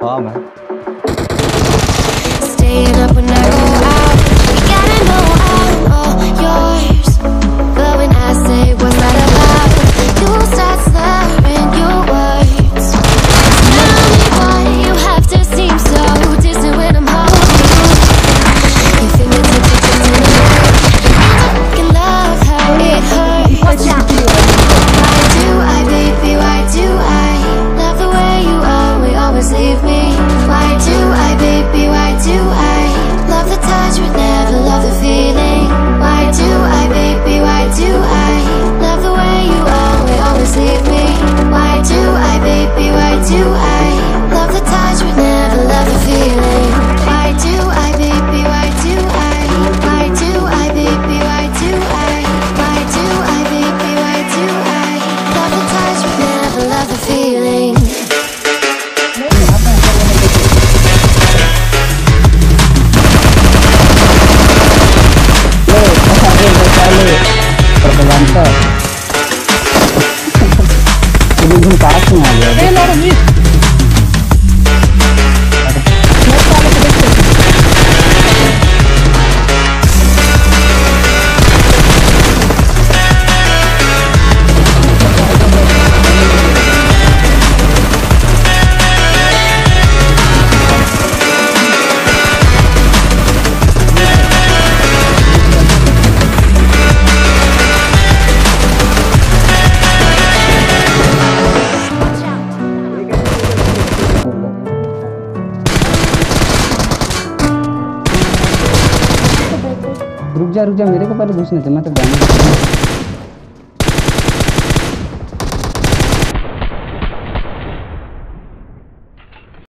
हाँ मैं Staying up when I go out. You gotta know I'm all yours. But when I say what's that about, you start slurring your words. Tell me why you have to seem so distant when I'm holding you. Your fingertips are twisting away. I fucking love how it hurts. Why do I, baby, why do I love the way you always leave me? Why do I, baby, why do I love the touch but never love the feeling? Why do I, baby, why do I love the way you always leave me? Why do I, baby, why do I love the touch but never love the feeling? Why do I, baby, why do I? Why do I, baby, why do I? Why do I, baby, why do I love the touch but never love the feeling? रुक जा मेरे को पहले घुसने दे, मैं तो